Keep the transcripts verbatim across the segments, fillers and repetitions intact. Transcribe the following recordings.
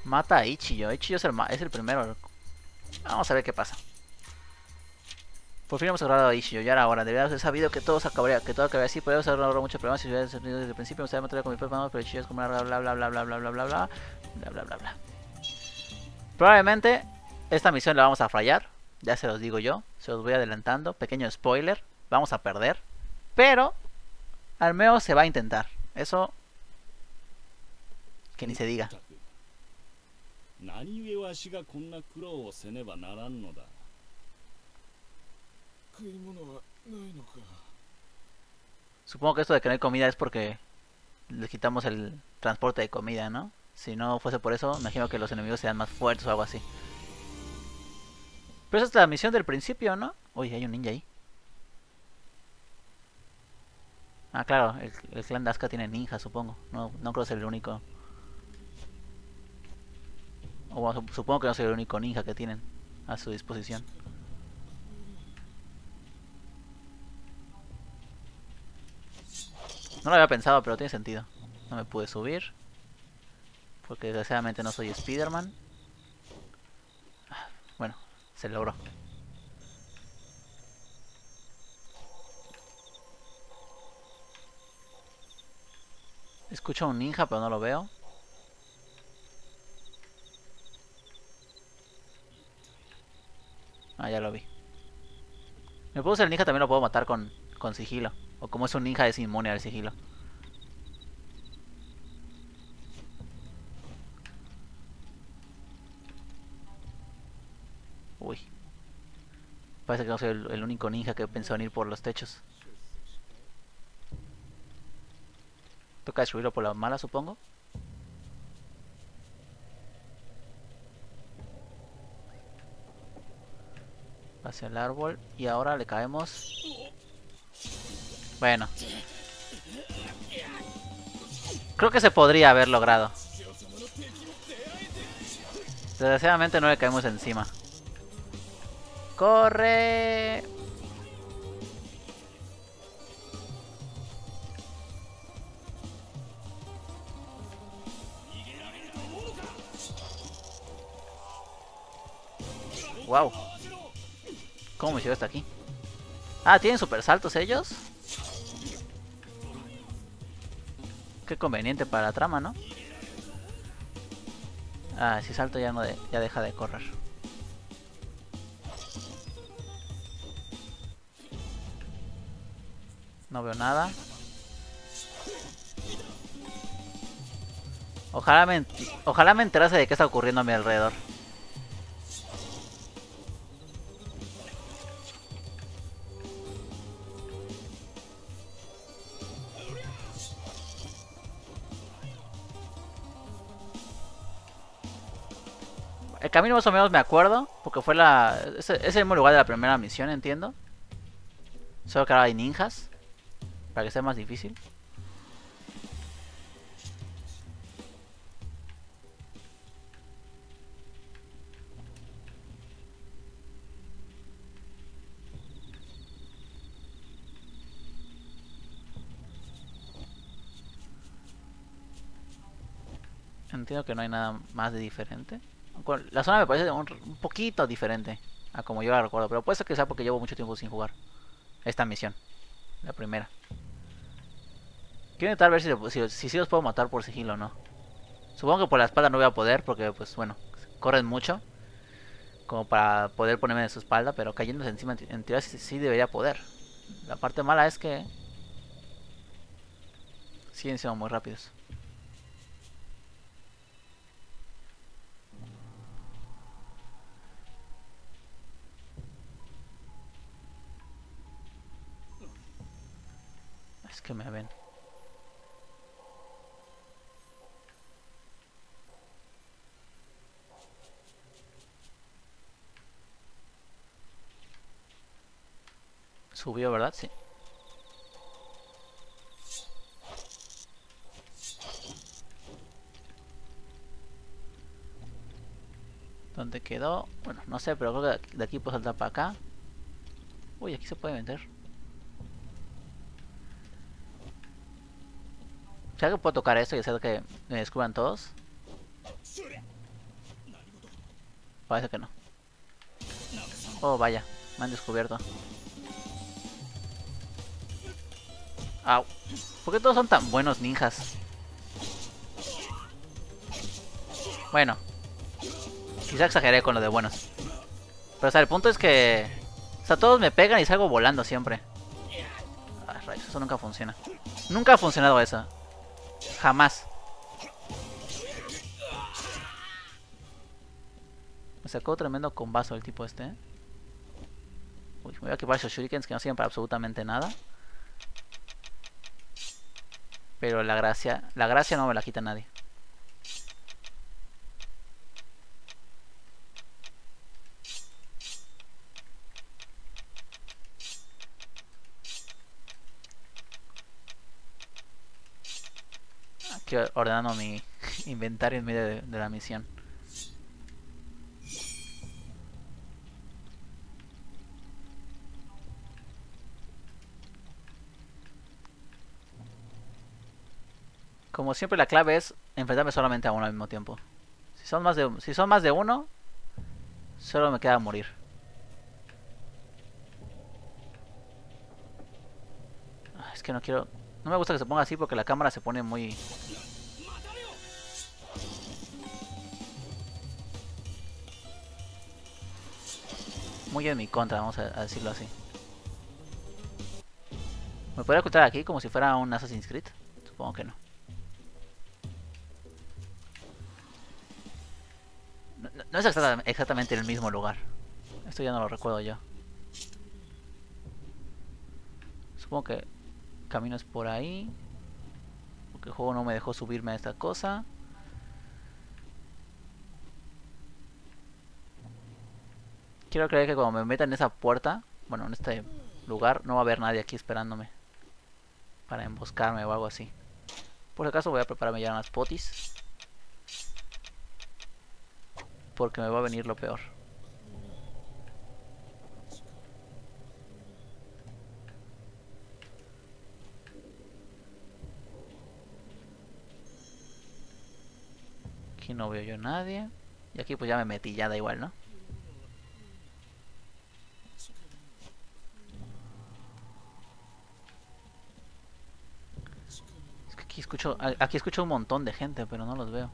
Mata a Ichiyo. Ichiyo es el, es el primero. Vamos a ver qué pasa. Por fin hemos agarrado a Ichiyo, ya era hora. Debería haber sabido que todo se acabaría, que todo acabaría así. Podríamos haber ahorrado muchos problemas si hubiera sentido desde el principio. Me gustaría matar con mi propia mano, pero Ichiyo es como una bla bla bla bla bla bla bla bla bla bla bla bla bla. Probablemente esta misión la vamos a fallar. Ya se los digo yo. Se los voy adelantando. Pequeño spoiler. Vamos a perder. Pero al menos se va a intentar. Eso que ni se diga. 何故わしがこんな苦労をせねばならんのだ。食い物はないのか。 Supongo que esto de que no hay comida es porque les quitamos el transporte de comida, ¿no? Si no fuese por eso, imagino que los enemigos sean más fuertes o algo así. Pero esa es la misión del principio, ¿no? Uy, hay un ninja ahí. Ah, claro, el, el clan de Asuka tiene ninja, supongo. No, no creo ser el único. O bueno, supongo que no soy el único ninja que tienen a su disposición. No lo había pensado, pero tiene sentido. No me pude subir porque desgraciadamente no soy Spider-Man. Bueno, se logró. Escucho a un ninja, pero no lo veo. Ah, ya lo vi. Me puedo usar el ninja, también lo puedo matar con, con sigilo. O como es un ninja es inmune al sigilo. Uy. Parece que no soy el, el único ninja que pensó en ir por los techos. Toca destruirlo por la mala, supongo. Hacia el árbol. Y ahora le caemos. Bueno. Creo que se podría haber logrado. Desgraciadamente no le caemos encima. ¡Corre! Wow. ¿Cómo me llegó hasta aquí? Ah, ¿tienen super saltos ellos? Qué conveniente para la trama, ¿no? Ah, si salto ya no de, ya deja de correr. No veo nada. Ojalá me, ojalá me enterase de qué está ocurriendo a mi alrededor. El camino más o menos me acuerdo, porque fue la... Es, es el mismo lugar de la primera misión, entiendo. Solo que ahora hay ninjas, para que sea más difícil. Entiendo que no hay nada más de diferente. La zona me parece un, un poquito diferente a como yo la recuerdo, pero puede ser que sea porque llevo mucho tiempo sin jugar esta misión, la primera. Quiero intentar ver si, si, si, si los puedo matar por sigilo o no. Supongo que por la espalda no voy a poder porque, pues bueno, corren mucho como para poder ponerme en su espalda, pero cayéndose encima en teoría sí, sí debería poder. La parte mala es que siguen siendo muy rápidos. Es que me ven. Subió, ¿verdad? Sí. ¿Dónde quedó? Bueno, no sé, pero creo que de aquí puedo saltar para acá. Uy, aquí se puede meter. ¿Será que puedo tocar esto y hacer que me descubran todos? Parece que no. Oh, vaya. Me han descubierto. Au. ¿Por qué todos son tan buenos ninjas? Bueno. Quizá exageré con lo de buenos. Pero o sea, el punto es que... O sea, todos me pegan y salgo volando siempre. Ay, rayos, eso nunca funciona. Nunca ha funcionado eso. Jamás. Me sacó tremendo combazo el tipo este, ¿eh? Uy, me voy a equipar esos shurikens que no sirven para absolutamente nada. Pero la gracia... La gracia no me la quita nadie. Aquí ordenando mi inventario en medio de, de la misión. Como siempre, la clave es enfrentarme solamente a uno al mismo tiempo. Si son más de, si son más de uno, solo me queda morir. Ah, es que no quiero... No me gusta que se ponga así porque la cámara se pone muy... Muy en mi contra, vamos a, a decirlo así. ¿Me podría ocultar aquí como si fuera un Assassin's Creed? Supongo que no. No, no, no es exactamente, exactamente el mismo lugar. Esto ya no lo recuerdo yo. Supongo que el camino es por ahí. Porque el juego no me dejó subirme a esta cosa. Quiero creer que cuando me meta en esa puerta, bueno, en este lugar, no va a haber nadie aquí esperándome para emboscarme o algo así. Por si acaso voy a prepararme ya unas potis, porque me va a venir lo peor. Aquí no veo yo a nadie. Y aquí pues ya me metí, ya da igual, ¿no? Es que aquí escucho, aquí escucho un montón de gente, pero no los veo.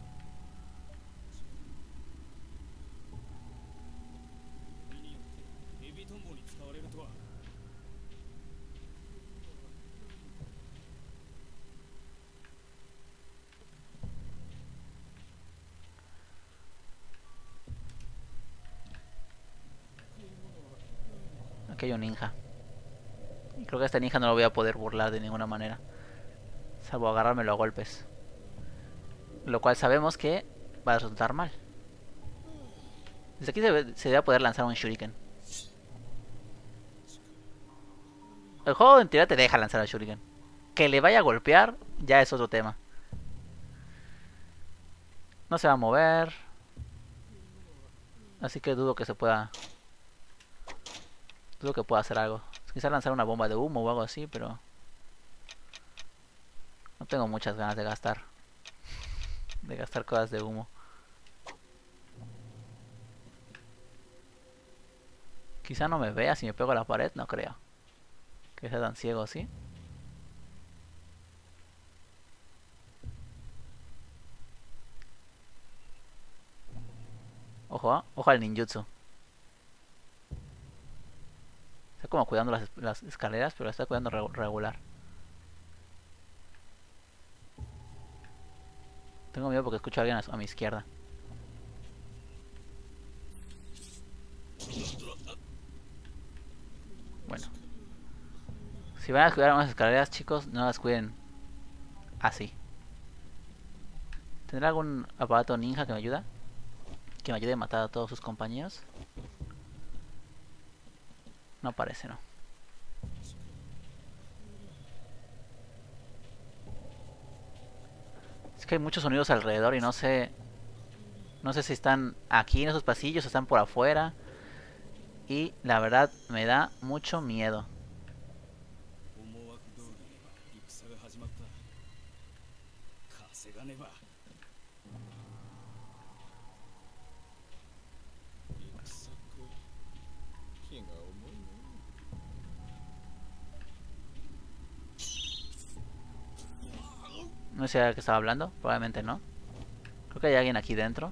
Aquí hay un ninja. Y creo que a este ninja no lo voy a poder burlar de ninguna manera. Salvo agarrármelo a golpes. Lo cual sabemos que va a resultar mal. Desde aquí se, ve, se debe poder lanzar un shuriken. El juego en teoría te deja lanzar el shuriken. Que le vaya a golpear ya es otro tema. No se va a mover. Así que dudo que se pueda... Dudo que pueda hacer algo. Quizá lanzar una bomba de humo o algo así, pero... No tengo muchas ganas de gastar. De gastar cosas de humo. Quizá no me vea si me pego a la pared, no creo. Que sea tan ciego así. Ojo, ¿eh? Ojo al ninjutsu. Está como cuidando las, las escaleras, pero está cuidando re regular. Tengo miedo porque escucho a alguien a, a mi izquierda. Bueno. Si van a cuidar unas escaleras, chicos, no las cuiden así. ¿Tendrá algún aparato ninja que me ayuda? Que me ayude a matar a todos sus compañeros. No parece, no. Es que hay muchos sonidos alrededor y no sé... No sé si están aquí en esos pasillos o están por afuera. Y la verdad me da mucho miedo. No sé a qué estaba hablando. Probablemente no. Creo que hay alguien aquí dentro.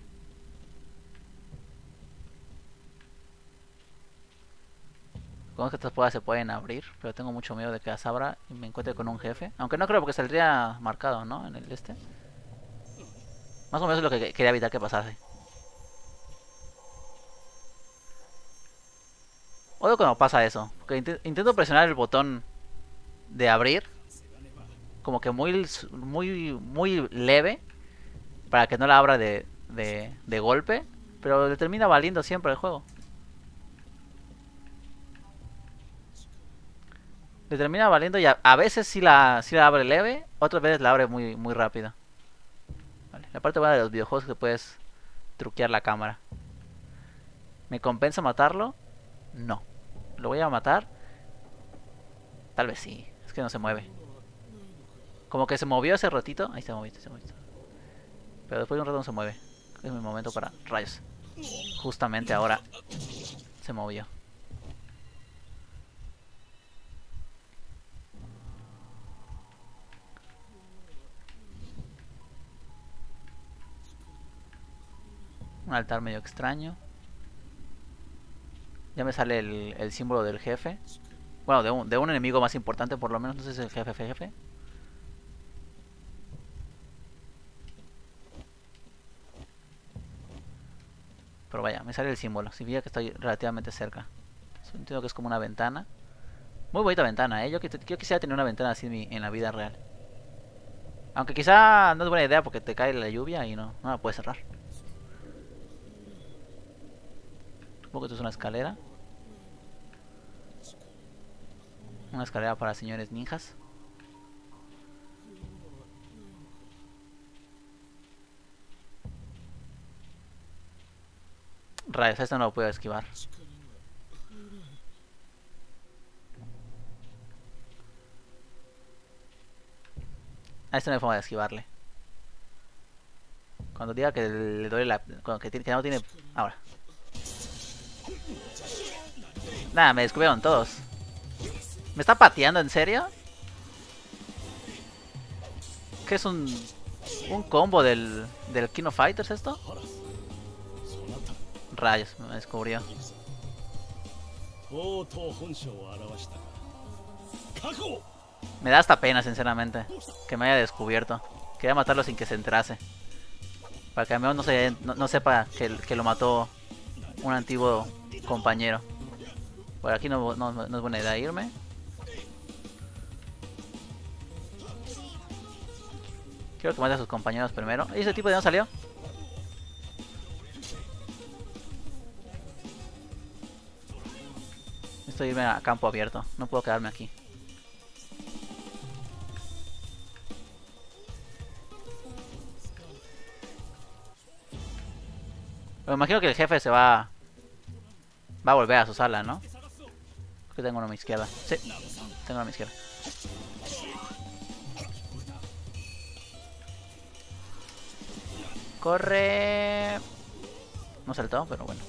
Con que estas puertas se pueden abrir, pero tengo mucho miedo de que las abra y me encuentre con un jefe. Aunque no creo porque saldría marcado, ¿no? En el este. Más o menos es lo que quería evitar que pasase. Odio cuando pasa eso. Porque int intento presionar el botón de abrir. Como que muy, muy, muy leve. Para que no la abra de, de, de golpe. Pero le termina valiendo siempre el juego. Le termina valiendo y a, a veces sí la, sí la abre leve. Otras veces la abre muy, muy rápido. Vale. La parte buena de los videojuegos es que puedes truquear la cámara. ¿Me compensa matarlo? No. ¿Lo voy a matar? Tal vez sí. Es que no se mueve. Como que se movió hace ratito. Ahí se movió, se movió. Pero después de un rato no se mueve. Es mi momento para... Rayos. Justamente ahora se movió. Un altar medio extraño. Ya me sale el, el símbolo del jefe. Bueno, de un, de un enemigo más importante por lo menos. No sé si es el jefe jefe. Pero vaya, me sale el símbolo. Significa que estoy relativamente cerca. Entiendo que es como una ventana. Muy bonita ventana, ¿eh? Yo, yo quisiera tener una ventana así en, mi, en la vida real. Aunque quizá no es buena idea porque te cae la lluvia y no, no la puedes cerrar. Supongo que esto es una escalera. Una escalera para señores ninjas. Rayos, esto no lo puedo esquivar. A esto no hay forma de esquivarle. Cuando diga que le duele la... Cuando que, que no tiene... Ahora. Nada, me descubrieron todos. ¿Me está pateando en serio? ¿Qué es un... un combo del... del King of Fighters esto? Rayos, me descubrió. Me da hasta pena, sinceramente, que me haya descubierto. Quería matarlo sin que se enterase. Para que al menos no, se, no, no sepa que, que lo mató un antiguo compañero. Por aquí no, no, no es buena idea irme. Quiero que mate a sus compañeros primero. ¿Y ese tipo de dónde salió? Necesito irme a campo abierto. No puedo quedarme aquí. Me imagino que el jefe se va... Va a volver a su sala, ¿no? Creo que tengo uno a mi izquierda. Sí, tengo uno a mi izquierda. Corre. No saltó, pero bueno.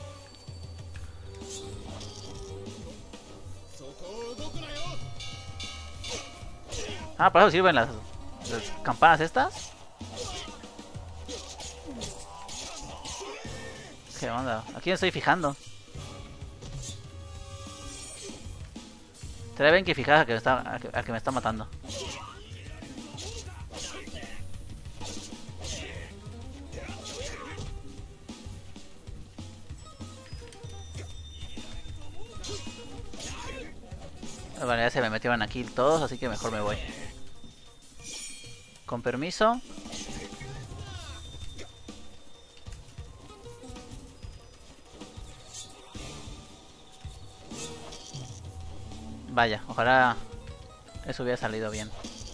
Ah, ¿para eso sirven las, las campanas estas? ¿Qué onda? ¿A quién estoy fijando? Te deben que fijar a que me está, a que, a que me está matando. Vale, ya se me metieron aquí todos, así que mejor me voy. Con permiso. Vaya, ojalá eso hubiera salido bien.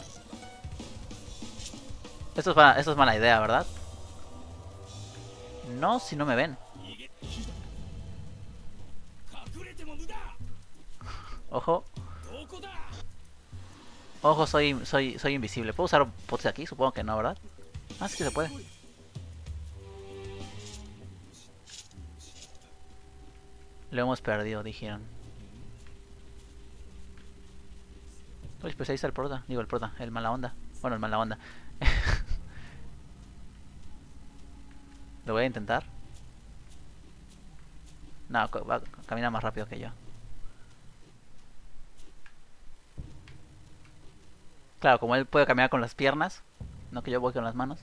Esto es, mala, esto es mala idea, ¿verdad? No, si no me ven. Ojo. Ojo, soy, soy, soy invisible. ¿Puedo usar potes aquí? Supongo que no, ¿verdad? Ah, sí que se puede. Lo hemos perdido, dijeron. Uy, pues ahí está el prota. Digo, el prota, el mala onda. Bueno, es mala onda. Lo voy a intentar. No, va, camina más rápido que yo. Claro, como él puede caminar con las piernas, no que yo voy con las manos.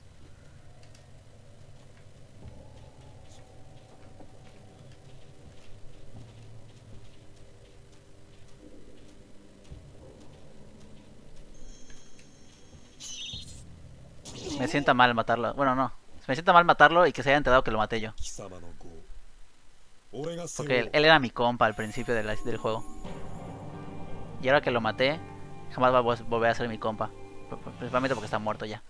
Me sienta mal matarlo. Bueno, no. Me sienta mal matarlo y que se haya enterado que lo maté yo. Porque él, él era mi compa al principio de la, del juego. Y ahora que lo maté, jamás va a volver a ser mi compa. Principalmente porque está muerto ya.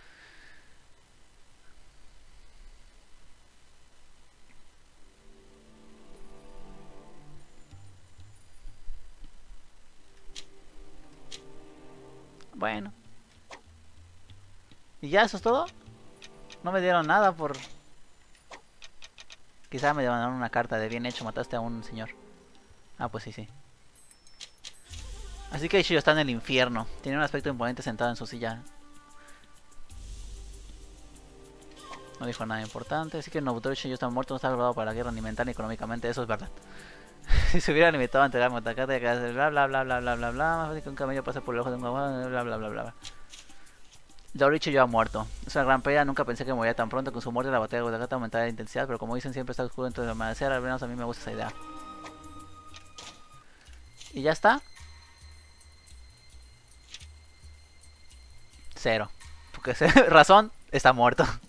Bueno. ¿Y ya eso es todo? No me dieron nada por... Quizá me mandaron una carta de bien hecho, mataste a un señor. Ah, pues sí, sí. Así que Ishio está en el infierno. Tiene un aspecto imponente sentado en su silla. No dijo nada importante. Así que Nobutoru Ishio está muerto, no está preparado para la guerra ni mental ni económicamente. Eso es verdad. Si se hubiera limitado a entregar Motakate, bla bla bla bla bla bla bla. Más fácil que un camello pase por el ojo de un caballo, bla bla bla bla. Doricho ya ha muerto. Es una gran pérdida, nunca pensé que moriría tan pronto. Con su muerte la batalla de Motakate aumentará la intensidad, pero como dicen siempre está oscuro dentro del amanecer. Al menos a mí me gusta esa idea. ¿Y ya está? Cero. Porque razón, está muerto.